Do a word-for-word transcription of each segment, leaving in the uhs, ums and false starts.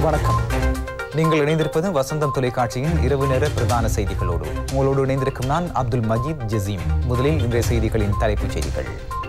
வணக்கம். நீங்கள் இணைந்திருப்பது வசந்தம் தொலைக்காட்சியின் இரவு நேர பிரதான செய்திகளோடு. உங்களோடு இணைந்திருக்கும் நான் அப்துல் மஜீத் ஜசீம். முதலில் இன்றைய செய்திகளின் தலைப்புச் செய்திகள்.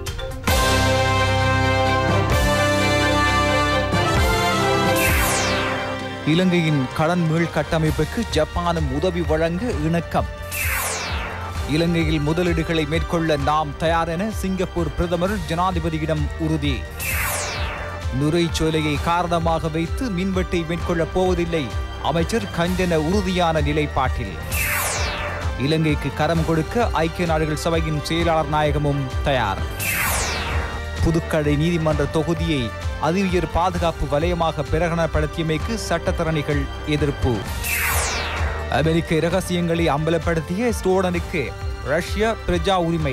இலங்கையின் கடன் மீள் கட்டமைப்புக்கு ஜப்பானும் உதவி வழங்க இணக்கம். இலங்கையில் முதலீடுகளை மேற்கொள்ள நாம் தயார் என சிங்கப்பூர் பிரதமர் ஜனாதிபதியிடம் உறுதி. நுரைச்சோலையை காரணமாக வைத்து மின்வெட்டை மேற்கொள்ளப் போவதில்லை, அமைச்சர் கண்டன உறுதியான நிலைப்பாட்டில். இலங்கைக்கு கரம் கொடுக்க ஐக்கிய நாடுகள் சபையின் செயலாளர் நாயகமும் தயார். புதுக்கடை நீதிமன்ற தொகுதியை அதிஉயர் பாதுகாப்பு வலயமாக பிரகடனப்படுத்தியமைக்கு சட்டத்தரணிகள் எதிர்ப்பு. அமெரிக்க இரகசியங்களை அம்பலப்படுத்திய ஸ்டோடனுக்கு ரஷ்யா பிரஜா உரிமை.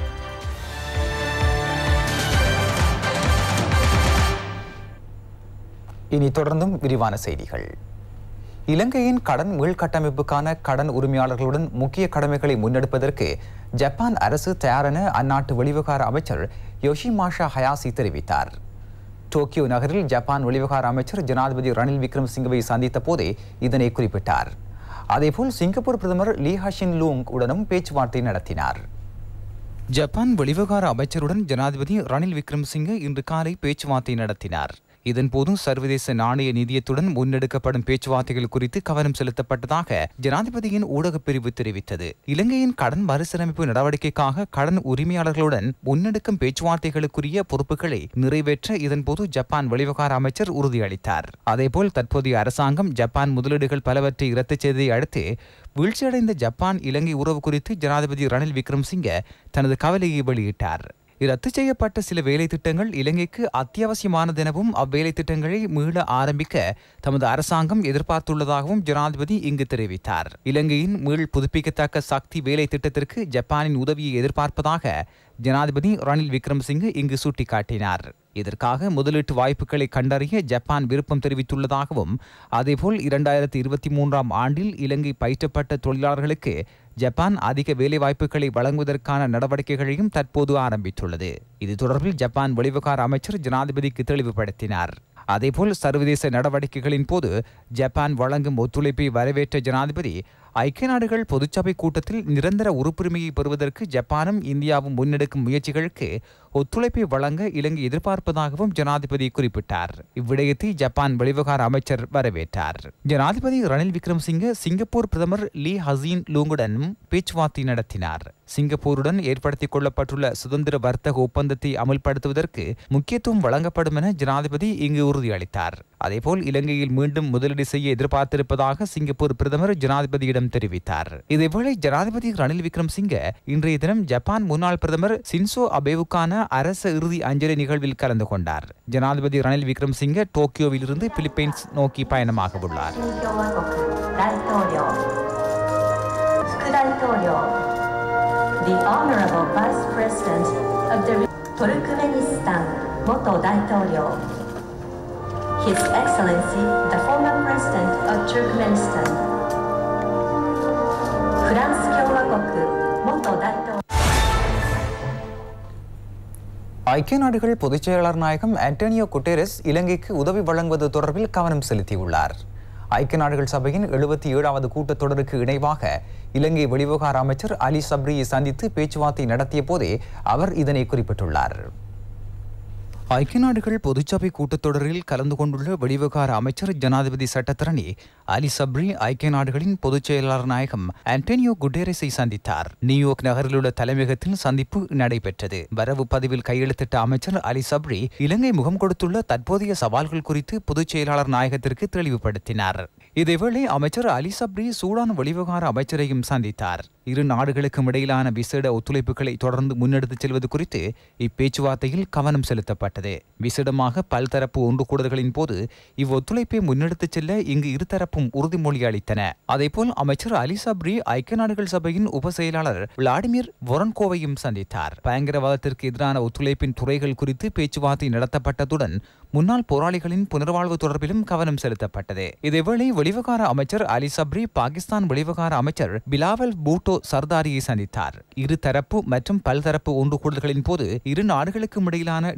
இனி தொடர்ந்தும் விரிவான செய்திகள். இலங்கையின் கடன் மீள்கட்டமைப்புக்கான கடன் உரிமையாளர்களுடன் முக்கிய கடமைகளை முன்னெடுப்பதற்கு ஜப்பான் அரசு தயாரென அந்நாட்டு வெளிவிவகார அமைச்சர் யோஷிமாஷா ஹயாசி தெரிவித்தார். டோக்கியோ நகரில் ஜப்பான் வெளிவிவகார அமைச்சர் ஜனாதிபதி ரணில் விக்ரமசிங்கவை சந்தித்த போதே இதனை குறிப்பிட்டார். அதேபோல் சிங்கப்பூர் பிரதமர் லீ ஹஷின் லூங் உடனும் பேச்சுவார்த்தை நடத்தினார். ஜப்பான் வெளிவிவகார அமைச்சருடன் ஜனாதிபதி ரணில் விக்ரமசிங்கே இன்று காலை பேச்சுவார்த்தை நடத்தினார். இதன்போது சர்வதேச நாணய நிதியத்துடன் முன்னெடுக்கப்படும் பேச்சுவார்த்தைகள் குறித்து கவனம் செலுத்தப்பட்டதாக ஜனாதிபதியின் ஊடகப் பிரிவு தெரிவித்தது. இலங்கையின் கடன் மறுசீரமைப்பு நடவடிக்கைக்காக கடன் உரிமையாளர்களுடன் முன்னெடுக்கும் பேச்சுவார்த்தைகளுக்குரிய பொறுப்புகளை நிறைவேற்ற இதன்போது ஜப்பான் வெளிவிவகார அமைச்சர் உறுதியளித்தார். அதேபோல் தற்போதைய அரசாங்கம் ஜப்பான் முதலீடுகள் பலவற்றை ரத்து செய்ததை அடுத்து வீழ்ச்சியடைந்த ஜப்பான் இலங்கை உறவு குறித்து ஜனாதிபதி ரணில் விக்ரமசிங்கே தனது கவலையை வெளியிட்டார். ரத்து செய்யப்பட்ட சில வேலை திட்டங்கள் இலங்கைக்கு அத்தியாவசியமானது எனவும் அவ்வேலை திட்டங்களை மீள ஆரம்பிக்க தமது அரசாங்கம் எதிர்பார்த்துள்ளதாகவும் ஜனாதிபதி இங்கு தெரிவித்தார். இலங்கையின் மீள் புதுப்பிக்கத்தக்க சக்தி வேலை திட்டத்திற்கு ஜப்பானின் உதவியை எதிர்பார்ப்பதாக ஜனாதிபதி ரணில் விக்ரமசிங்கே இங்கு சுட்டிக்காட்டினார். இதற்காக முதலீட்டு வாய்ப்புகளை கண்டறிய ஜப்பான் விருப்பம் தெரிவித்துள்ளதாகவும் அதேபோல் இரண்டாயிரத்தி இருபத்தி மூன்றாம் ஆண்டில் இலங்கை பயிற்றப்பட்ட தொழிலாளர்களுக்கு ஜப்பான் அதிக வேலைவாய்ப்புகளை வழங்குவதற்கான நடவடிக்கைகளையும் தற்போது ஆரம்பித்துள்ளது. இது தொடர்பில் ஜப்பான் வெளிவிவகார அமைச்சர் ஜனாதிபதிக்கு தெளிவுபடுத்தினார். அதேபோல் சர்வதேச நடவடிக்கைகளின் போது ஜப்பான் வழங்கும் ஒத்துழைப்பை வரவேற்ற ஜனாதிபதி ஐக்கிய நாடுகள் பொதுச்சபை கூட்டத்தில் நிரந்தர உறுப்புரிமையை பெறுவதற்கு ஜப்பானும் இந்தியாவும் முன்னெடுக்கும் முயற்சிகளுக்கு ஒத்துழைப்பை வழங்க இலங்கை எதிர்பார்ப்பதாகவும் ஜனாதிபதி குறிப்பிட்டார். இவ்விடயத்தை ஜப்பான் வெளிவிவகார அமைச்சர் வரவேற்றார். ஜனாதிபதி ரணில் விக்ரமசிங்கே சிங்கப்பூர் பிரதமர் லீ ஹசீன் லூங்குடன் பேச்சுவார்த்தை நடத்தினார். சிங்கப்பூருடன் ஏற்படுத்திக் கொள்ளப்பட்டுள்ள சுதந்திர வர்த்தக ஒப்பந்தத்தை அமல்படுத்துவதற்கு முக்கியத்துவம் வழங்கப்படும் என ஜனாதிபதி இங்கு உறுதியளித்தார். அதேபோல் இலங்கையில் மீண்டும் முதலீடு செய்ய எதிர்பார்த்திருப்பதாக சிங்கப்பூர் பிரதமர் ஜனாதிபதியிடம் தெரிவித்தார். இதேவேளை ஜனாதிபதி ரணில் விக்ரமசிங்கே இன்றைய தினம் ஜப்பான் முன்னாள் பிரதமர் சின்சோ அபேவுக்கான அரச இறுதி அஞ்சலி நிகழ்வில் கலந்து கொண்டார். ஜனாதிபதி ரணில் விக்ரமசிங்கே டோக்கியோவில் இருந்து பிலிப்பைன்ஸ் நோக்கி பயணமாக உள்ளார். The Honorable Vice President of the Turkmenistan, Moto Daitōryō, His Excellency the former President of Turkmenistan, France共和国 Moto Daitōryō. ஐக்கிய நாடுகள் பொதுச் செயலாளர் நாயகம் ஆண்டனியோ குட்டேரஸ் இலங்கைக்கு உதவி வழங்குவது தொடர்பில் கவனம் செலுத்தியுள்ளார். ஐக்கிய நாடுகள் சபையின் எழுபத்தி ஏழாவது கூட்டத்தொடருக்கு இணைவாக இலங்கை வெளிவிவகார அமைச்சர் அலி சப்ரியை சந்தித்து பேச்சுவார்த்தை நடத்திய போதே அவர் இதனை குறிப்பிட்டுள்ளார். ஐக்கிய நாடுகள் பொதுச்சபை கூட்டத்தொடரில் கலந்து கொண்டுள்ள வெளிவிவகார அமைச்சர் ஜனாதிபதி சட்டத்தரணி அலி சப்ரி ஐக்கிய நாடுகளின் பொதுச் செயலாளர் நாயகம் ஆண்டனியோ குட்டேரஸை சந்தித்தார். நியூயார்க் நகரில் உள்ள தலைமையகத்தில் சந்திப்பு நடைபெற்றது. வரவு பதிவில் கையெழுத்திட்ட அமைச்சர் அலி சப்ரி இலங்கை முகம் கொடுத்துள்ள தற்போதைய சவால்கள் குறித்து பொதுச் செயலாளர் நாயகத்திற்கு தெளிவுபடுத்தினார். இதேவேளை அமைச்சர் அலி சப்ரி சூடான் வெளிவிவகார அமைச்சரையும் சந்தித்தார். இரு நாடுகளுக்கும் இடையிலான விசேட ஒத்துழைப்புகளை தொடர்ந்து முன்னெடுத்துச் செல்வது குறித்து இப்பேச்சுவார்த்தையில் கவனம் செலுத்தப்பட்டது. விசேடமாக பல்தரப்பு ஒன்று கூடல்களின் போது இவ்வொத்துழைப்பை முன்னெடுத்துச் செல்ல இங்கு இருதரப்பும் உறுதிமொழி அளித்தன. அதேபோல் அமைச்சர் அலி சப்ரி ஐக்கிய நாடுகள் சபையின் உப செயலாளர் விளாடிமிர் வொரன்கோவையும் சந்தித்தார். பயங்கரவாதத்திற்கு எதிரான ஒத்துழைப்பின் துறைகள் குறித்து பேச்சுவார்த்தை நடத்தப்பட்டதுடன் முன்னாள் போராளிகளின் புனர்வாழ்வு தொடர்பிலும் கவனம் செலுத்தப்பட்டது. இதேவேளை வெளிவிவகார அமைச்சர் அலி சப்ரி பாகிஸ்தான் வெளிவிவகார அமைச்சர் பிலாவல் பூட்டோ சர்தாரியை சந்தித்தார். இரு தரப்பு மற்றும் பல்தரப்பு ஒன்று கூடல்களின் போது இரு நாடுகளுக்கும் இடையிலான நீண்டகால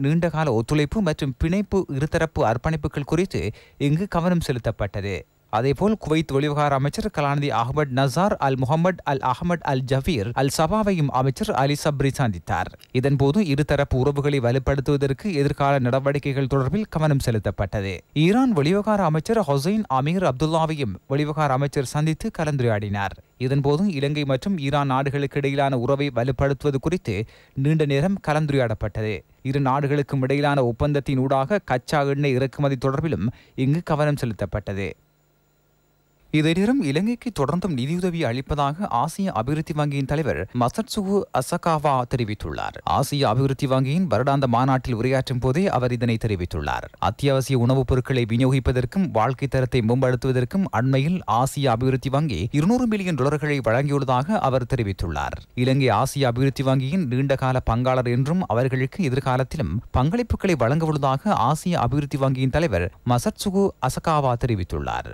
நீண்டகால ஒத்துழைப்பு மற்றும் பிணைப்பு இருதரப்பு அர்ப்பணிப்புகள் குறித்து இங்கு கவனம் செலுத்தப்பட்டது. அதேபோல் குவைத் வெளிவிவகார அமைச்சர் கலாநிதி அஹ்மத் நசார் அல் முகமது அல் அஹமட் அல் ஜபீர் அல் சபாவையும் அமைச்சர் அலி சப்ரி சந்தித்தார். இதன்போது இருதரப்பு உறவுகளை வலுப்படுத்துவதற்கு எதிர்கால நடவடிக்கைகள் தொடர்பில் கவனம் செலுத்தப்பட்டது. ஈரான் வெளிவிவகார அமைச்சர் ஹொசைன் அமீர் அப்துல்லாவையும் வெளிவிவகார அமைச்சர் சந்தித்து கலந்துரையாடினார். இதன்போது இலங்கை மற்றும் ஈரான் நாடுகளுக்கு இடையிலான உறவை வலுப்படுத்துவது குறித்து நீண்ட நேரம் கலந்துரையாடப்பட்டது. இரு நாடுகளுக்கும் இடையிலான ஒப்பந்தத்தின் ஊடாக கச்சா எண்ணெய் இறக்குமதி தொடர்பிலும் இங்கு கவனம் செலுத்தப்பட்டது. இதே நேரம் இலங்கைக்கு தொடர்ந்தும் நிதியுதவி அளிப்பதாக ஆசிய அபிவிருத்தி வங்கியின் தலைவர் மசட்சுகு அசகாவா தெரிவித்துள்ளார். ஆசிய அபிவிருத்தி வங்கியின் வருடாந்த மாநாட்டில் உரையாற்றும் போதே அவர் இதனை தெரிவித்துள்ளார். அத்தியாவசிய உணவுப் பொருட்களை விநியோகிப்பதற்கும் வாழ்க்கை தரத்தை மேம்படுத்துவதற்கும் அண்மையில் ஆசிய அபிவிருத்தி வங்கி இருநூறு மில்லியன் டாலர்களை வழங்கியுள்ளதாக அவர் தெரிவித்துள்ளார். இலங்கை ஆசிய அபிவிருத்தி வங்கியின் நீண்டகால பங்காளர் என்றும் அவர்களுக்கு எதிர்காலத்திலும் பங்களிப்புகளை வழங்கவுள்ளதாக ஆசிய அபிவிருத்தி வங்கியின் தலைவர் மசட்சுகு அசகாவா தெரிவித்துள்ளார்.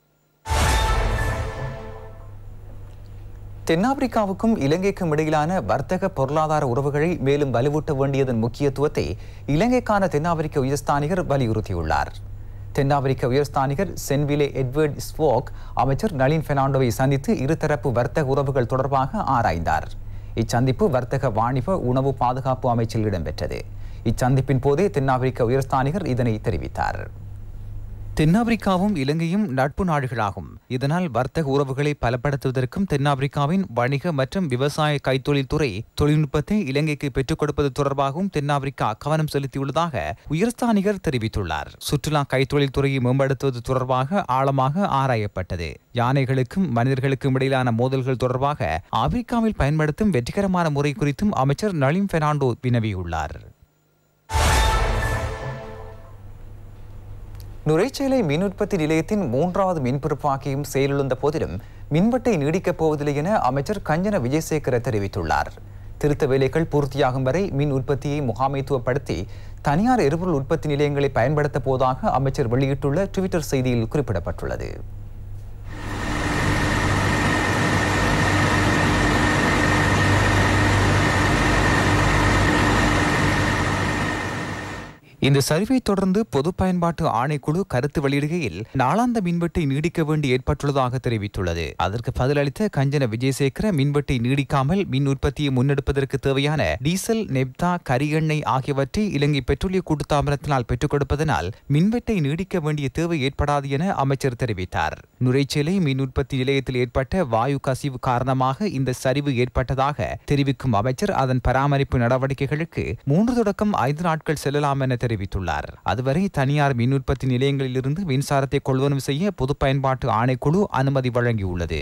தென்னாப்பிரிக்காவுக்கும் இலங்கைக்கும் இடையிலான வர்த்தக பொருளாதார உறவுகளை மேலும் வலுவூட்ட வேண்டியதன் முக்கியத்துவத்தை இலங்கைக்கான தென்னாப்பிரிக்க உயர்ஸ்தானிகர் வலியுறுத்தியுள்ளார். தென்னாப்பிரிக்க உயர்ஸ்தானிகர் சென்விலே எட்வர்ட் ஸ்வோக் அமைச்சர் நளின் பெர்னாண்டோவை சந்தித்து இருதரப்பு வர்த்தக உறவுகள் தொடர்பாக ஆராய்ந்தார். இச்சந்திப்பு வர்த்தக வாணிப உணவு பாதுகாப்பு அமைச்சில் இடம்பெற்றது. இச்சந்திப்பின் போதே தென்னாப்பிரிக்க உயர்ஸ்தானிகர் இதனை தெரிவித்தார். தென்னாப்பிரிக்காவும் இலங்கையும் நட்பு நாடுகளாகும். இதனால் வர்த்தக உறவுகளை பலப்படுத்துவதற்கும் தென்னாப்பிரிக்காவின் வணிக மற்றும் விவசாய கைத்தொழில் துறை தொழில்நுட்பத்தை இலங்கைக்கு பெற்றுக் கொடுப்பது தொடர்பாகவும் தென்னாப்பிரிக்கா கவனம் செலுத்தியுள்ளதாக உயர்ஸ்தானிகர் தெரிவித்துள்ளார். சுற்றுலா கைத்தொழில் துறையை மேம்படுத்துவது தொடர்பாக ஆழமாக ஆராயப்பட்டது. யானைகளுக்கும் மனிதர்களுக்கும் இடையிலான மோதல்கள் தொடர்பாக ஆப்பிரிக்காவில் பயன்படுத்தும் வெற்றிகரமான முறை குறித்தும் அமைச்சர் நளின் பெர்னாண்டோ வினவியுள்ளார். நுரைச்சேலை மின் உற்பத்தி நிலையத்தின் மூன்றாவது மின்பொறுப்பாக்கியும் செயலிழந்த போதிலும் மின்வெட்டை நீடிக்கப் போவதில்லை என அமைச்சர் கஞ்சன விஜயசேகர தெரிவித்துள்ளார். திருத்த வேலைகள் பூர்த்தியாகும் வரை மின் உற்பத்தியை முகாமைத்துவப்படுத்தி தனியார் எரிபொருள் உற்பத்தி நிலையங்களை பயன்படுத்தப் போவதாக அமைச்சர் வெளியிட்டுள்ள ட்விட்டர் செய்தியில் குறிப்பிடப்பட்டுள்ளது. இந்த சரிவை தொடர்ந்து பொது பயன்பாட்டு ஆணைக்குழு கருத்து வெளியிடுகையில் நாளாந்த மின்வெட்டை நீடிக்க வேண்டி ஏற்பட்டுள்ளதாக தெரிவித்துள்ளது. அதற்கு பதிலளித்த கஞ்சன விஜயசேகர மின்வெட்டை நீடிக்காமல் மின் உற்பத்தியை முன்னெடுப்பதற்கு தேவையான டீசல், நெப்தா, கரி எண்ணெய் ஆகியவற்றை இலங்கை பெட்ரோலிய கூட்டுத்தாபனத்தினால் பெற்றுக் கொடுப்பதனால் மின்வெட்டை நீடிக்க வேண்டிய தேவை ஏற்படாது என அமைச்சர் தெரிவித்தார். நுரைச்சேலை மின் உற்பத்தி நிலையத்தில் ஏற்பட்ட வாயு கசிவு காரணமாக இந்த சரிவு ஏற்பட்டதாக தெரிவிக்கும் அமைச்சர் அதன் பராமரிப்பு நடவடிக்கைகளுக்கு மூன்று தொடக்கம் ஐந்து நாட்கள் செல்லலாம் என தெரிவித்தார். தெரிவித்துள்ளார். அதுவரை தனியார் மின் உற்பத்தி நிலையங்களிலிருந்து மின்சாரத்தை கொள்வனவு செய்ய பொது பயன்பாட்டு ஆணைக்குழு அனுமதி வழங்கியுள்ளது.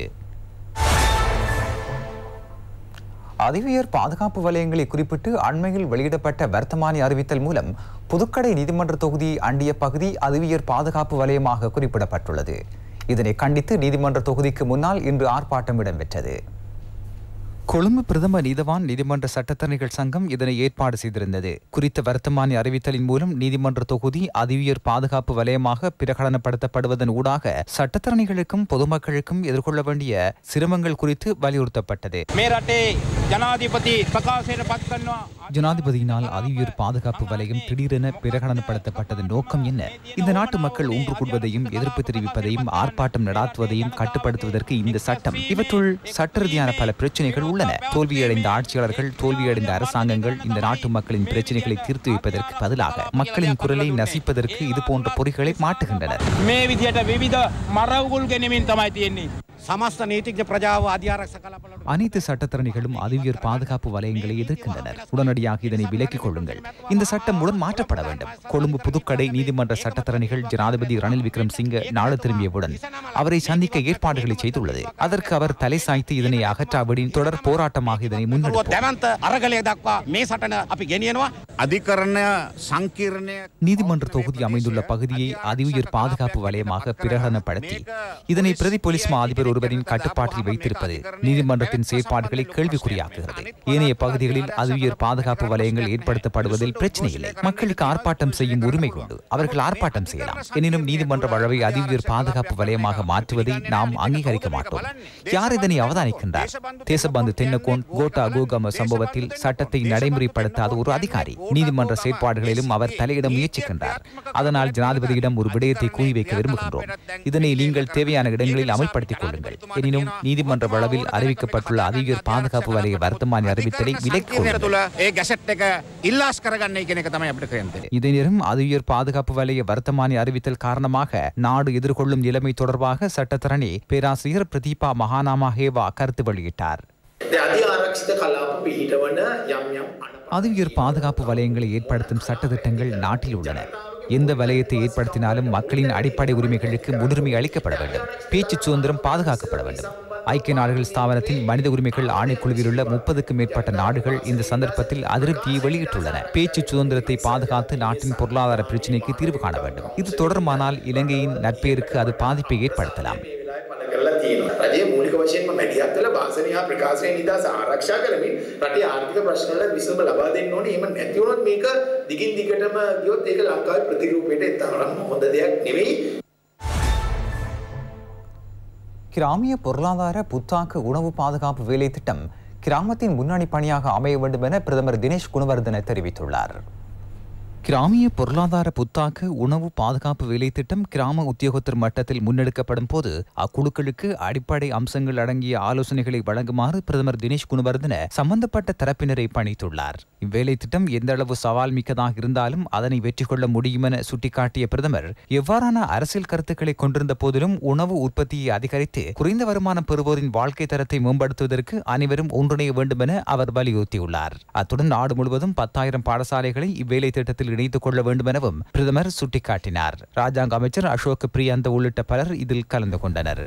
அதிவியர் பாதுகாப்பு வலயங்களை குறிப்பிட்டு அண்மையில் வெளியிடப்பட்ட வர்த்தமானி அறிவித்தல் மூலம் புதுக்கடை நீதிமன்ற தொகுதியை அண்டிய பகுதி அதிவியர் பாதுகாப்பு வலயமாக குறிப்பிடப்பட்டுள்ளது. இதனை கண்டித்து நீதிமன்ற தொகுதிக்கு முன்னால் இன்று ஆர்ப்பாட்டம் இடம்பெற்றது. கொழும்பு பிரதம நீதவான் நீதிமன்ற சட்டத்தரணிகள் சங்கம் இதனை ஏற்பாடு செய்திருந்தது. குறித்த வர்த்தமானி அறிவித்தலின் மூலம் நீதிமன்ற தொகுதி அதிவியர் பாதுகாப்பு வலயமாக பிரகடனப்படுத்தப்படுவதன் ஊடாக சட்டத்தரணிகளுக்கும் பொதுமக்களுக்கும் எதிர்கொள்ள வேண்டிய சிரமங்கள் குறித்து வலியுறுத்தப்பட்டது. ஜனாதிபதியினால் அதிவியர் பாதுகாப்பு வலயம் திடீரென பிரகடனப்படுத்தப்பட்டதன் நோக்கம் என்ன? இந்த நாட்டு மக்கள் ஒன்று கூடுவதையும் எதிர்ப்பு தெரிவிப்பதையும் ஆர்ப்பாட்டம் நடாத்துவதையும் கட்டுப்படுத்துவதற்கு இந்த சட்டம். இவற்றுள் சட்ட ரீதியான பல பிரச்சனைகள் உள்ளன. தோல்வியடைந்த ஆட்சியாளர்கள், தோல்வியடைந்த அரசாங்கங்கள் இந்த நாட்டு மக்களின் பிரச்சனைகளை தீர்த்து வைப்பதற்கு பதிலாக மக்களின் குரலை நசிப்பதற்கு இது போன்ற பொறிகளை மாட்டுகின்றனர். அனைத்து சட்டத்தரணிகளும் அதிவியர் பாதுகாப்பு வலயங்களை எதிர்க்கின்றனர். உடனடியாக இதனை விலக்கிக் கொள்ளுங்கள். இந்த சட்டம் உடன் மாற்றப்பட வேண்டும். கொழும்பு புதுக்கடை நீதிமன்ற சட்டத்தரணிகள் ஜனாதிபதி ரணில் விக்ரமசிங்க நாடு திரும்பியவுடன் அவரை சந்திக்க ஏற்பாடுகளை செய்துள்ளது. அதற்கு அவர் தலை சாய்த்து இதனை அகற்றாவிடின் தொடர் போராட்டமாக இதனை முன்னெடுப்போம். நீதிமன்ற தொகுதி அமைந்துள்ள பகுதியை அதிவியர் பாதுகாப்பு வலயமாக பிரகடனப்படுத்தி இதனை பிரதி போலீஸ் மா அதிபர் ஒருவரின் கட்டுப்பாட்டில் வைத்திருப்பது நீதிமன்றத்தின் செயற்பாடுகளை கேள்விக்குறியாக்குகிறது. ஏனைய பகுதிகளில் அதுவியர் பாதுகாப்பு வலயங்கள் ஏற்படுத்தப்படுவதில் பிரச்சனை இல்லை. மக்களுக்கு ஆர்ப்பாட்டம் செய்யும் உரிமை உண்டு. அவர்கள் ஆர்ப்பாட்டம் செய்யலாம். எனினும் நீதிமன்ற வழவை அதிவியர் பாதுகாப்பு வலயமாக மாற்றுவதை நாம் அங்கீகரிக்க மாட்டோம். யார் இதனை அவதானிக்கின்றார்? தேசபந்து தென்னகோன் கோட்டா கோகம சம்பவத்தில் சட்டத்தை நடைமுறைப்படுத்தாத ஒரு அதிகாரி நீதிமன்ற செயற்பாடுகளிலும் அவர் தலையிட முயற்சிக்கின்றார். அதனால் ஜனாதிபதியிடம் ஒரு விடயத்தை கூறி வைக்க விரும்புகின்றோம். இதனை நீங்கள் தேவையான இடங்களில் அமல்படுத்திக் கொள்ளுங்கள். எனினும் நீதிமன்ற வளவில் அறிவிக்கப்பட்டுள்ள அதிவியர் பாதுகாப்பு வலய வர்த்தமானி அறிவித்தலை விலக்கிக் கொள்ளுங்கள். இதே நேரம் அதிவியர் பாதுகாப்பு வலய வர்த்தமானி அறிவித்தல் காரணமாக நாடு எதிர்கொள்ளும் நிலைமை தொடர்பாக சட்டத்தரணி பேராசிரியர் பிரதீபா மகாநாமா ஹேவா கருத்து வெளியிட்டார். அதிவியர் பாதுகாப்பு வலயங்களை ஏற்படுத்தும் சட்டத்திட்டங்கள் நாட்டில் உள்ளன. எந்த வலயத்தை ஏற்படுத்தினாலும் மக்களின் அடிப்படை உரிமைகளுக்கு முன்னுரிமை அளிக்கப்பட வேண்டும். பேச்சு சுதந்திரம் பாதுகாக்கப்பட வேண்டும். ஐக்கிய நாடுகள் ஸ்தாபனத்தின் மனித உரிமைகள் ஆணைக்குழுவில் உள்ள முப்பதுக்கும் மேற்பட்ட நாடுகள் இந்த சந்தர்ப்பத்தில் அதிருப்தியை வெளியிட்டுள்ளன. பேச்சு சுதந்திரத்தை பாதுகாத்து நாட்டின் பொருளாதார பிரச்சினைக்கு தீர்வு காண வேண்டும். இது தொடருமானால் இலங்கையின் நட்பெயருக்கு அது பாதிப்பை ஏற்படுத்தலாம். රජයේ මූලික වශයෙන්ම මැදිහත් වෙලා භාෂණ හා ප්‍රකාශන නිදහස ආරක්ෂා කරමින් රටේ ආර්ථික ප්‍රශ්න වලට විසඳුම ලබා දෙන්න ඕනේ. එහෙම නැති වුණොත් මේක දිගින් දිගටම ගියොත් ඒක ලංකාවේ ප්‍රතිරූපයට තරම් හොඳ දෙයක් නෙවෙයි. கிராமிய பொருளாதார புத்தாக்க உணவு பாதுகாப்பு வேலை திட்டம் கிராமத்தின் முன்னணி பணியாக அமைய வேண்டும் என பிரதமர் தினேஷ் குணவர்தன தெரிவித்துள்ளார். கிராமிய பொருளாதார புத்தாக்க உணவு பாதுகாப்பு வேலை திட்டம் கிராம உத்தியோகத்தர் மட்டத்தில் முன்னெடுக்கப்படும் போது அக்குழுக்களுக்கு அடிப்படை அம்சங்கள் அடங்கிய ஆலோசனைகளை வழங்குமாறு பிரதமர் தினேஷ் குணவர்தன சம்பந்தப்பட்ட தரப்பினரை பணித்துள்ளார். இவ்வேலை திட்டம் எந்த அளவு சவால் மிக்கதாக இருந்தாலும் அதனை வெற்றி கொள்ள முடியும் என சுட்டிக்காட்டிய பிரதமர் எவ்வாறான அரசியல் கருத்துக்களை கொண்டிருந்த போதிலும் உணவு உற்பத்தியை அதிகரித்து குறைந்த வருமானம் பெறுவோரின் வாழ்க்கை தரத்தை மேம்படுத்துவதற்கு அனைவரும் ஒன்றிணைய வேண்டும் என அவர் வலியுறுத்தியுள்ளார். அத்துடன் நாடு முழுவதும் பத்தாயிரம் பாடசாலைகளை இவ்வேலை திட்டத்தில் இணைத்துக் கொள்ள வேண்டும் எனவும் பிரதமர் சுட்டிக்காட்டினார். ராஜாங்க அமைச்சர் அசோக் பிரியந்த உள்ளிட்ட பலர் இதில் கலந்து கொண்டனர்.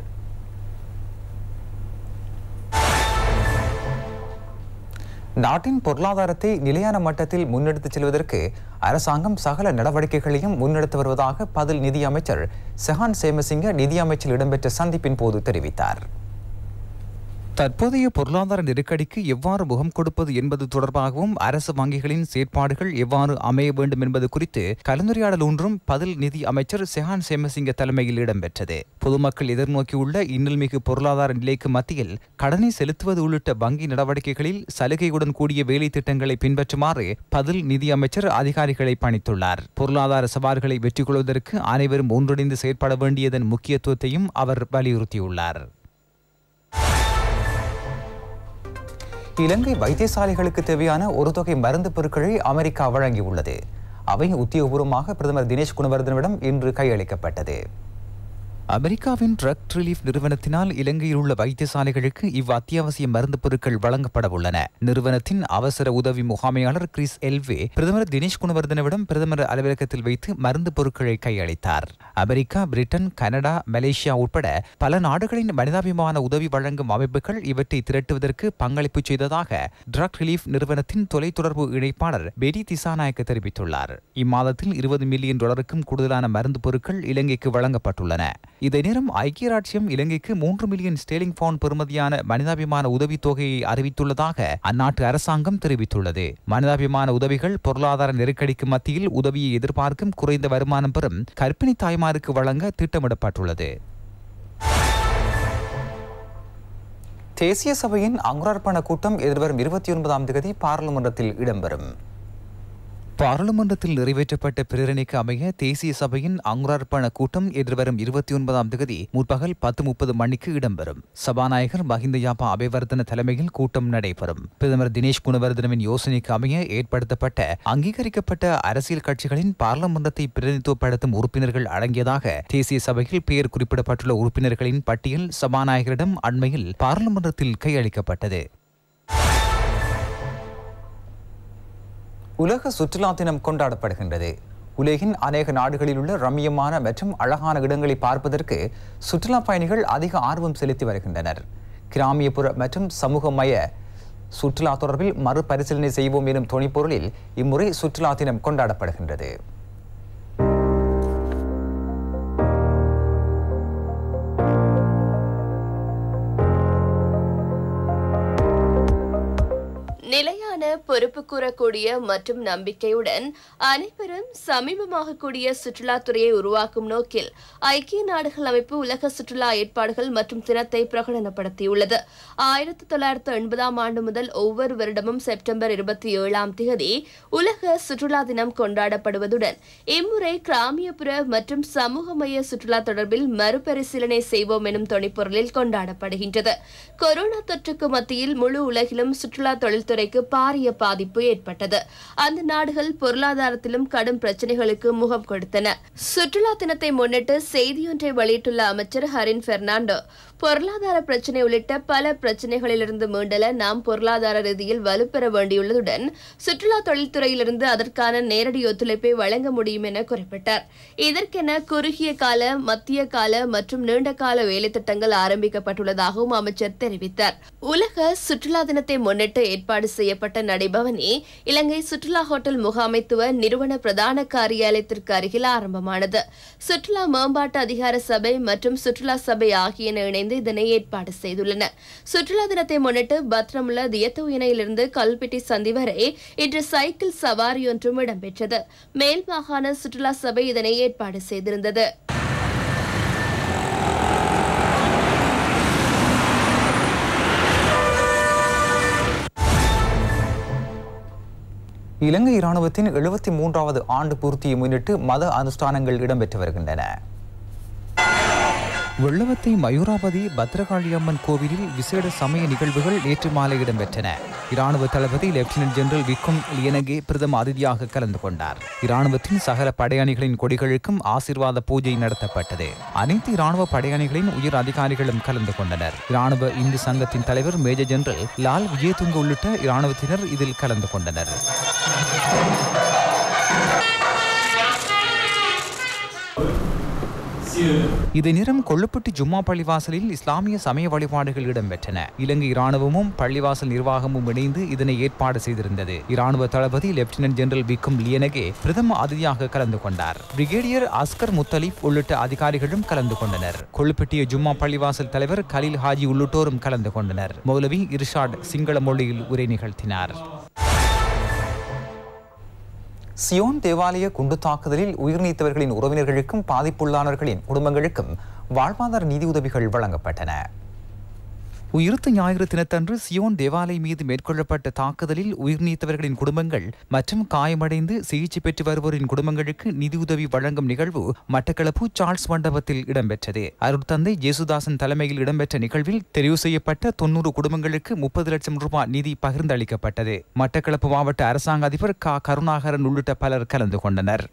நாட்டின் பொருளாதாரத்தை நிலையான மட்டத்தில் முன்னெடுத்துச் செல்வதற்கு அரசாங்கம் சகல நடவடிக்கைகளையும் முன்னெடுத்து வருவதாக பதில் நிதி அமைச்சர் செஹான் சேமசிங்க நிதி அமைச்சில் இடம்பெற்ற சந்திப்பின் போது தெரிவித்தார். தற்போதைய பொருளாதார நெருக்கடிக்கு எவ்வாறு முகம் கொடுப்பது என்பது தொடர்பாகவும் அரசு வங்கிகளின் செயற்பாடுகள் எவ்வாறு அமைய வேண்டும் என்பது குறித்து கலந்துரையாடல் ஒன்றும் பதில் நிதி அமைச்சர் செஹான் சேமசிங்க தலைமையில் இடம்பெற்றது. பொதுமக்கள் எதிர்நோக்கியுள்ள இன்னல்மிகு பொருளாதார நிலைக்கு மத்தியில் கடனை செலுத்துவது உள்ளிட்ட வங்கி நடவடிக்கைகளில் சலுகையுடன் கூடிய வேலை திட்டங்களை பின்பற்றுமாறு பதில் நிதி அமைச்சர் அதிகாரிகளை பணித்துள்ளார். பொருளாதார சவால்களை வெற்றி கொள்வதற்கு அனைவரும் ஒன்றிணைந்து செயற்பட வேண்டியதன் முக்கியத்துவத்தையும் அவர் வலியுறுத்தியுள்ளார். இலங்கை வைத்தியசாலைகளுக்கு தேவையான ஒரு தொகை மருந்து பொருட்களை அமெரிக்கா வழங்கியுள்ளது. அவை உத்தியோகபூர்வமாக பிரதமர் தினேஷ் குணவர்தனவிடம் இன்று கையளிக்கப்பட்டது. அமெரிக்காவின் ட்ரக் ரிலீஃப் நிறுவனத்தினால் இலங்கையில் உள்ள வைத்தியசாலைகளுக்கு இவ் அத்தியாவசிய மருந்து பொருட்கள் வழங்கப்பட உள்ளன. நிறுவனத்தின் அவசர உதவி முகாமையாளர் கிறிஸ் எல்வே பிரதமர் தினேஷ் குணவர்தனவிடம் பிரதமர் அலுவலகத்தில் வைத்து மருந்து பொருட்களை கையளித்தார். அமெரிக்கா, பிரிட்டன், கனடா, மலேசியா உட்பட பல நாடுகளின் மனிதாபிமான உதவி வழங்கும் அமைப்புகள் இவற்றை திரட்டுவதற்கு பங்களிப்பு செய்ததாக ட்ரக் ரிலீஃப் நிறுவனத்தின் தொலைத்தொடர்பு இணைப்பாளர் பெடி திசாநாயக்க தெரிவித்துள்ளார். இம்மாதத்தில் இருபது மில்லியன் டாலருக்கும் கூடுதலான மருந்து பொருட்கள் இலங்கைக்கு வழங்கப்பட்டுள்ளன. இதே நேரம் ஐக்கிய ராஜ்யம் இலங்கைக்கு மூன்று மில்லியன் ஸ்டேலிங் பவுண்ட் பெறுமதியான மனிதாபிமான உதவி தொகையை அறிவித்துள்ளதாக அந்நாட்டு அரசாங்கம் தெரிவித்துள்ளது. மனிதாபிமான உதவிகள் பொருளாதார நெருக்கடிக்கு மத்தியில் உதவியை எதிர்பார்க்கும் குறைந்த வருமானம் பெறும் கர்ப்பிணி தாய்மாருக்கு வழங்க திட்டமிடப்பட்டுள்ளது. தேசிய சபையின் அங்குரார்ப்பண கூட்டம் எதிர்வரும் இருபத்தி ஒன்பதாம் தேதி பாராளுமன்றத்தில் இடம்பெறும். பாராளுமன்றத்தில் நிறைவேற்றப்பட்ட பிரேரணைக்கு அமைய தேசிய சபையின் அங்குரார்ப்பண கூட்டம் எதிர்வரும் இருபத்தி ஒன்பதாம் தேதி முற்பகல் பத்து முப்பது மணிக்கு இடம்பெறும். சபாநாயகர் மஹிந்த யாப்பா அபேவர்தன தலைமையில் கூட்டம் நடைபெறும். பிரதமர் தினேஷ் குணவர்தனவின் யோசனைக்கு அமைய ஏற்படுத்தப்பட்ட அங்கீகரிக்கப்பட்ட அரசியல் கட்சிகளின் பாராளுமன்றத்தை பிரதிநிதித்துவப்படுத்தும் உறுப்பினர்கள் அடங்கியதாக தேசிய சபையில் பெயர் குறிப்பிடப்பட்டுள்ள உறுப்பினர்களின் பட்டியல் சபாநாயகரிடம் அண்மையில் பாராளுமன்றத்தில் கையளிக்கப்பட்டது. உலக சுற்றுலா தினம் கொண்டாடப்படுகின்றது. உலகின் அநேக நாடுகளில் உள்ள ரம்மியமான மற்றும் அழகான இடங்களை பார்ப்பதற்கு சுற்றுலா பயணிகள் அதிக ஆர்வம் செலுத்தி வருகின்றனர். கிராமியப்புற மற்றும் சமூகமய சுற்றுலா தொடர்பில் மறுபரிசீலனை செய்வோம் எனும் துணைப்பொருளில் இம்முறை சுற்றுலா தினம் கொண்டாடப்படுகின்றது. நிலையான பொறுப்பு கூறக்கூடிய மற்றும் நம்பிக்கையுடன் அனைவரும் சமீபமாக கூடிய சுற்றுலாத்துறையை உருவாக்கும் நோக்கில் ஐக்கிய நாடுகள் அமைப்பு உலக சுற்றுலா ஏற்பாடுகள் மற்றும் தினத்தை பிரகடனப்படுத்தியுள்ளது. ஆயிரத்தி தொள்ளாயிரத்து எண்பதாம் ஆண்டு முதல் ஒவ்வொரு வருடமும் செப்டம்பர் இருபத்தி ஏழாம் தேதி உலக சுற்றுலா தினம் கொண்டாடப்படுவதுடன் இம்முறை கிராமியபுர மற்றும் சமூக மைய சுற்றுலா தொடர்பில் மறுபரிசீலனை செய்வோம் எனும் தொனிப்பொருளில் கொண்டாடப்படுகின்றது. கொரோனா தொற்றுக்கு மத்தியில் முழு உலகிலும் சுற்றுலா தொழில்துறைக்கு பாரிய பாதிப்பு ஏற்பட்டது. அந்த நாடுகள் பொருளாதாரத்திலும் கடும் பிரச்சனைகளுக்கு முகம் கொடுத்தன. சுற்றுலா தினத்தை முன்னிட்டு செய்தியொன்றை வெளியிட்டுள்ள அமைச்சர் ஹரின் பெர்னாண்டோ, பொருளாதார பிரச்சினை உள்ளிட்ட பல பிரச்சினைகளிலிருந்து மீண்டல நாம் பொருளாதார ரீதியில் வலுப்பெற வேண்டியுள்ளதுடன் சுற்றுலா தொழில்துறையிலிருந்து அதற்கான நேரடி ஒத்துழைப்பை வழங்க முடியும் என குறிப்பிட்டார். இதற்கென குறுகிய கால, மத்திய கால மற்றும் நீண்ட கால வேலை திட்டங்கள் ஆரம்பிக்கப்பட்டுள்ளதாகவும் அமைச்சர் தெரிவித்தார். உலக சுற்றுலா தினத்தை முன்னிட்டு ஏற்பாடு செய்யப்பட்ட நடைபவனி இலங்கை சுற்றுலா ஹோட்டல் முகாமைத்துவ நிறுவன பிரதான காரியாலயத்திற்கு அருகில் ஆரம்பமானது. சுற்றுலா மேம்பாட்டு அதிகார சபை மற்றும் சுற்றுலா சபை ஆகியன இணைந்து இதனை ஏற்பாடு செய்துள்ளன. சுற்றுலா தினத்தை முன்னிட்டு பத்ரமுல்ல தியத்துயினையிலிருந்து கல்பிட்டி சந்தி வரை இன்று சைக்கிள் சவாரி ஒன்றும் இடம்பெற்றது. மேல் மாகாண சுற்றுலா சபை இதனை ஏற்பாடு செய்திருந்தது. இலங்கை இராணுவத்தின் எழுபத்தி மூன்றாவது ஆண்டு பூர்த்தியை முன்னிட்டு மத அனுஷ்டானங்கள் இடம்பெற்று வருகின்றன. வெள்ளவத்தை மயூராபதி பத்ரகாளியம்மன் கோவிலில் விசேட சமய நிகழ்வுகள் நேற்று மாலை இடம்பெற்றன. இராணுவ தளபதி லெப்டினன்ட் ஜெனரல் விக்கும் லியனகே பிரதம அதிதியாக கலந்து கொண்டார். இராணுவத்தின் சகல படையணிகளின் கொடிகளுக்கும் ஆசீர்வாத பூஜை நடத்தப்பட்டது. அனைத்து இராணுவ படையணிகளின் உயர் அதிகாரிகளும் கலந்து கொண்டனர். இராணுவ இந்து சங்கத்தின் தலைவர் மேஜர் ஜெனரல் லால் விஜயதுங்க உள்ளிட்ட இராணுவத்தினர் இதில் கலந்து கொண்டனர். இதே நேரம் கொள்ளுப்பட்டி ஜும்மா பள்ளிவாசலில் இஸ்லாமிய சமய வழிபாடுகள் இடம்பெற்றன. இலங்கை இராணுவமும் பள்ளிவாசல் நிர்வாகமும் இணைந்து இதனை ஏற்பாடு செய்திருந்தது. இராணுவ தளபதி லெப்டினன்ட் ஜெனரல் விக்கும் லியனகே பிரதம அதிதியாக கலந்து கொண்டார். பிரிகேடியர் அஸ்கர் முத்தலீப் உள்ளிட்ட அதிகாரிகளும் கலந்து கொண்டனர். கொள்ளுப்பட்டிய ஜும்மா பள்ளிவாசல் தலைவர் கலீல் ஹாஜி உள்ளிட்டோரும் கலந்து கொண்டனர். மௌலவி இர்ஷாட் சிங்கள மொழியில் உரை நிகழ்த்தினார். சியோன் தேவாலய குண்டு தாக்குதலில் உயிர் நீத்தவர்களின் உறவினர்களுக்கும் பாதிப்புள்ளானவர்களின் குடும்பங்களுக்கும் வாழ்வாதார நிதியுதவிகள் வழங்கப்பட்டன. உயிர்த்த ஞாயிறு தினத்தன்று சியோன் தேவாலயம் மீது மேற்கொள்ளப்பட்ட தாக்குதலில் உயிர் நீத்தவர்களின் குடும்பங்கள் மற்றும் காயமடைந்து சிகிச்சை பெற்று வருவோரின் குடும்பங்களுக்கு நிதியுதவி வழங்கும் நிகழ்வு மட்டக்களப்பு சார்ல்ஸ் மண்டபத்தில் இடம்பெற்றது. அருட்தந்தை ஜேசுதாசன் தலைமையில் இடம்பெற்ற நிகழ்வில் தெரிவு செய்யப்பட்ட தொன்னூறு குடும்பங்களுக்கு முப்பது லட்சம் ரூபாய் நிதி பகிர்ந்தளிக்கப்பட்டது. மட்டக்களப்பு மாவட்ட அரசாங்க அதிபர் க கருணாகரன் உள்ளிட்ட பலர் கலந்து கொண்டனர்.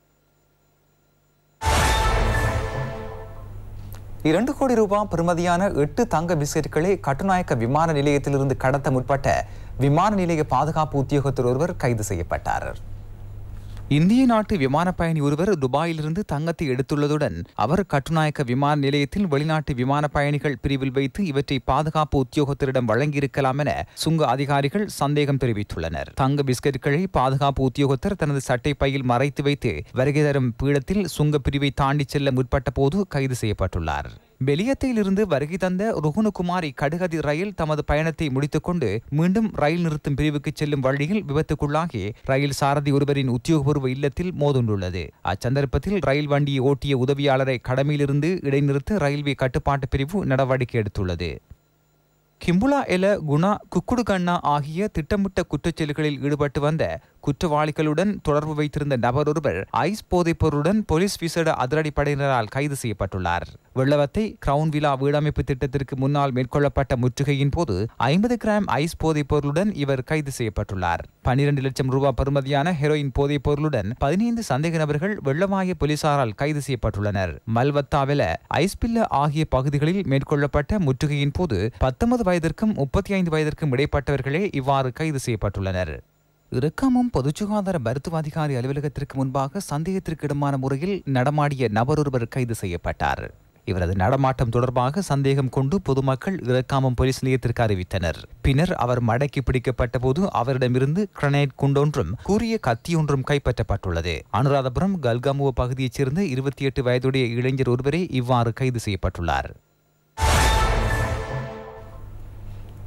இரண்டு கோடி ரூபாய் பெறுமதியான எட்டு தங்க பிஸ்கெட்டுகளை கட்டுநாயக்க விமான நிலையத்திலிருந்து கடத்த முற்பட்ட விமான நிலைய பாதுகாப்பு உத்தியோகத்தர் ஒருவர் கைது செய்யப்பட்டார். இந்திய நாட்டு விமான பயணி ஒருவர் துபாயிலிருந்து தங்கத்தை எடுத்துள்ளதுடன் அவர் கட்டுநாயக்க விமான நிலையத்தில் வெளிநாட்டு விமான பயணிகள் பிரிவில் வைத்து இவற்றை பாதுகாப்பு உத்தியோகத்தரிடம் வழங்கியிருக்கலாம் என சுங்க அதிகாரிகள் சந்தேகம் தெரிவித்துள்ளனர். தங்க பிஸ்கெட்டுகளை பாதுகாப்பு உத்தியோகத்தர் தனது சட்டை பையில் மறைத்து வைத்து வருகை தரும் பீடத்தில் சுங்க பிரிவை தாண்டி செல்ல முற்பட்ட போது கைது செய்யப்பட்டுள்ளார். பெலியத்தையிலிருந்து வருகை தந்த ருகுணுகுமாரி கடுகதி ரயில் தமது பயணத்தை முடித்துக் கொண்டு மீண்டும் ரயில் நிறுத்தும் பிரிவுக்கு செல்லும் வழியில் விபத்துக்குள்ளாகி ரயில் சாரதி ஒருவரின் உத்தியோகபூர்வ இல்லத்தில் மோதுண்டுள்ளது. அச்சந்தர்ப்பத்தில் ரயில் வண்டியை ஓட்டிய உதவியாளரை கடமையிலிருந்து இடைநிறுத்த ரயில்வே கட்டுப்பாட்டு பிரிவு நடவடிக்கை எடுத்துள்ளது. கிம்புலா எல குணா குக்குடுகண்ணா ஆகிய திட்டமிட்ட குற்றச்செயல்களில் ஈடுபட்டு வந்த குற்றவாளிகளுடன் தொடர்பு வைத்திருந்த நபர் ஒருவர் ஐஸ் போதைப் பொருளுடன் போலீஸ் விசேட அதிரடிப்படையினரால் கைது செய்யப்பட்டுள்ளார். வெள்ளவத்தை கிரவுன் விழா வீடமைப்பு திட்டத்திற்கு முன்னால் மேற்கொள்ளப்பட்ட முற்றுகையின் போது ஐம்பது கிராம் ஐஸ் போதைப் பொருளுடன் இவர் கைது செய்யப்பட்டுள்ளார். பனிரெண்டு லட்சம் ரூபாய் பெறுமதியான ஹெரோயின் போதைப் பொருளுடன் பதினைந்து சந்தேக நபர்கள் வெள்ளவாய போலீசாரால் கைது செய்யப்பட்டுள்ளனர். மல்வத்தாவெல ஐஸ்பில்ல ஆகிய பகுதிகளில் மேற்கொள்ளப்பட்ட முற்றுகையின் போது பத்தொன்பது வயதிற்கும் முப்பத்தி ஐந்து வயதிற்கும் இடைப்பட்டவர்களே இவ்வாறு கைது செய்யப்பட்டுள்ளனர். இறக்காமம் பொது சுகாதார மருத்துவ அதிகாரி அலுவலகத்திற்கு முன்பாக சந்தேகத்திற்கிடமான முறையில் நடமாடிய நபர் ஒருவர் கைது செய்யப்பட்டார். இவரது நடமாட்டம் தொடர்பாக சந்தேகம் கொண்டு பொதுமக்கள் இறக்காமம் போலீஸ் நிலையத்திற்கு அறிவித்தனர். பின்னர் அவர் மடக்கி பிடிக்கப்பட்ட போது அவரிடமிருந்து கிரனைட் குண்டொன்றும் கூறிய கத்தியொன்றும் கைப்பற்றப்பட்டுள்ளது. அனுராதபுரம் கல்காமுவ பகுதியைச் சேர்ந்த இருபத்தி எட்டு வயதுடைய இளைஞர் ஒருவரே இவ்வாறு கைது செய்யப்பட்டுள்ளார்.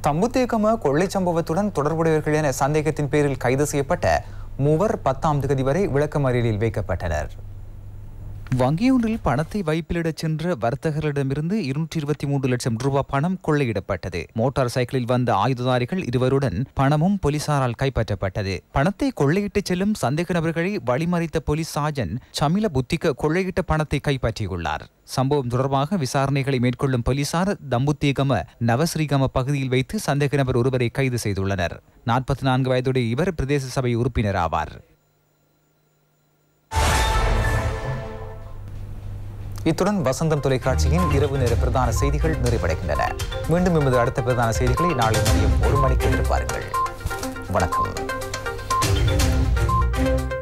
தம்புத்தேகம கொள்ளை சம்பவத்துடன் தொடர்புடையவர்கள் என சந்தேகத்தின் பேரில் கைது செய்யப்பட்ட மூவர் பத்தாம் தேதி வரை விளக்கமறியலில் வைக்கப்பட்டனர். வங்கியொன்றில் பணத்தை வைப்பிலிடச் சென்ற வர்த்தகர்களிடமிருந்து இருநூற்றி இருபத்தி மூன்று லட்சம் ரூபாய் பணம் கொள்ளையிடப்பட்டது. மோட்டார் சைக்கிளில் வந்த ஆயுததாரிகள் இருவருடன் பணமும் போலீசாரால் கைப்பற்றப்பட்டது. பணத்தை கொள்ளையிட்டுச் செல்லும் சந்தேக நபர்களை வழிமறித்த போலீஸ் சார்ஜன் சமில புத்திக்க கொள்ளையிட்ட பணத்தை கைப்பற்றியுள்ளார். சம்பவம் தொடர்பாக விசாரணைகளை மேற்கொள்ளும் போலீசார் தம்புத்தேகம நவஸ்ரீகம பகுதியில் வைத்து சந்தேக நபர் ஒருவரை கைது செய்துள்ளனர். நாற்பத்தி நான்கு வயதுடைய இவர் பிரதேச சபை உறுப்பினர் ஆவார். இத்துடன் வசந்தம் தொலைக்காட்சியின் இரவு நேர பிரதான செய்திகள் நிறைவடைகின்றன. மீண்டும் எமது அடுத்த பிரதான செய்திகளை நாளை மதியம் ஒரு மணிக்கு எதிர்பாருங்கள். வணக்கம்.